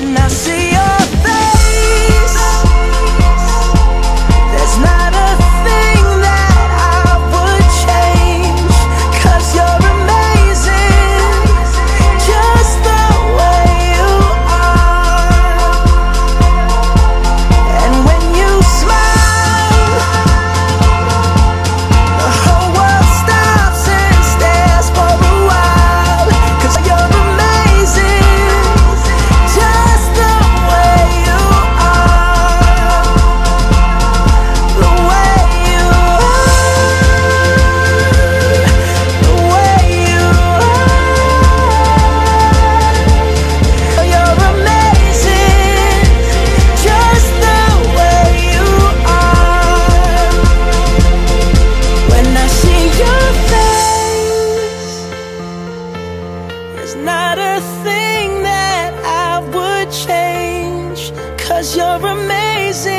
When I see your face, there's not a thing that I would change, 'cause you're amazing, just the way you are. And when you smile, the whole world stops and stares for a while, 'cause you're amazing, just the way you are. The way you are, the way you are. You're amazing, just the way you are. When I see your face, there's not a thing that I would change, 'cause you're amazing.